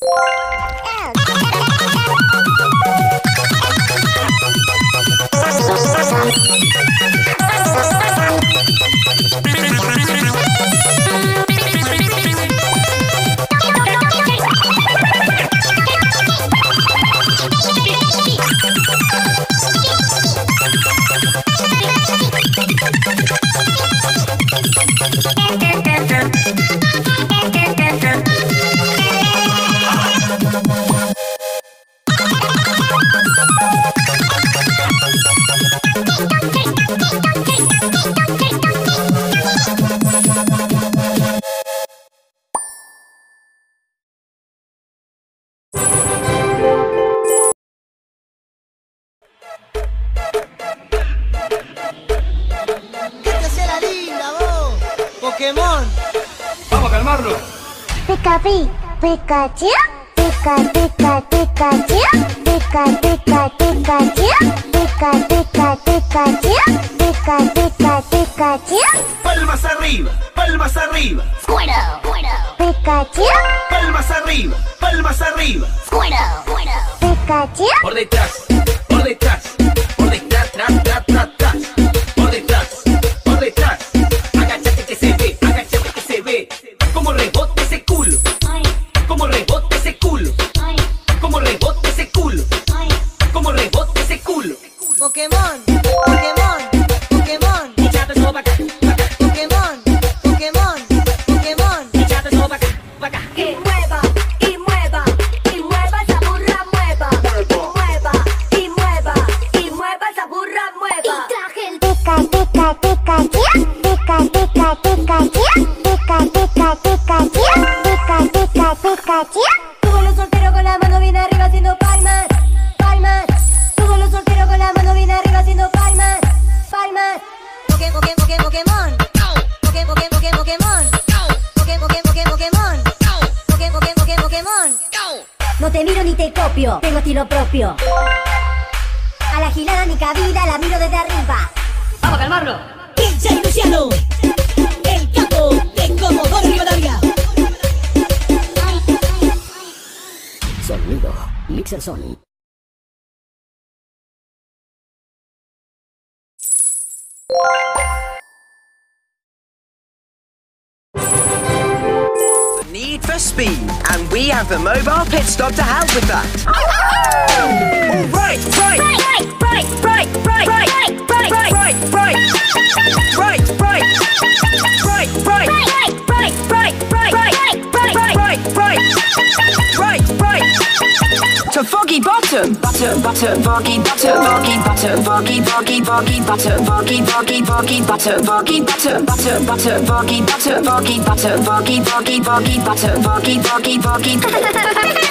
Pokémon. Vamos a calmarlo. Pikachu, Pikachu, Pika, Pika, Pikachu, Pika, Pika, Pikachu, Pika, Pika, Pikachu, Pika, Pika, Pikachu. Palmas arriba, palmas arriba. Pikachu, Palmas arriba, palmas arriba. Pikachu, Por detrás, por detrás, por detrás, tras, tras, tras, tras. Por detrás, por detrás. Agáchate que se ve, agáchate que se ve. Como rebote ese culo, como rebote ese culo, como rebote ese culo, como rebote ese culo. Pokémon, Pokémon, Pokémon. Echate eso pa' acá, pa' acá. Pokémon, Pokémon, Pokémon. Echate eso pa' acá, pa' acá. Y mueva, y mueva, y mueva esa burra, mueva. Mueva, y mueva, y mueva esa burra, mueva. Y traje el Pika, Pika, Pikachu, Pika, Pika, Pikachu, Pika, Pika, Pikachu, Pika, Pika, Pikachu. Todos los solteros con la mano bien arriba haciendo palmas, palmas. Todos los solteros con la mano bien arriba haciendo palmas, palmas. Pokémon, Pokémon, Pokémon. Pokémon, Pokémon, Pokémon. Pokémon, Pokémon, Pokémon. Pokémon, Pokémon, Pokémon. No te miro ni te copio, tengo estilo propio. A la gilada mi cabida la miro desde arriba. Vamos a calmarlo. DJ Luciano, el capo de Comodoro Rivadavia. Sonido, Mixer Sony. Need for speed, and we have the mobile pit stop to help with that. All right, right, right, right, right, right, right, right, right, right, right, right, right, right, right, right, right, right, to Foggy Bottom. Butter, butter, foggy, butter, foggy, butter, foggy, foggy, foggy, butter, foggy, foggy, foggy, butter, foggy, butter, butter, butter, foggy, butter, foggy, butter, foggy, foggy, foggy, butter, foggy, foggy, foggy.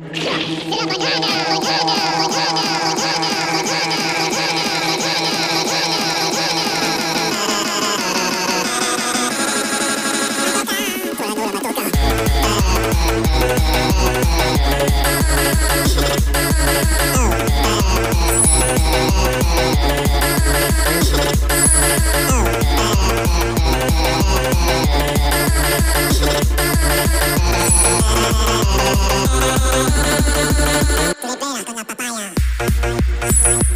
Tripea con la papaya.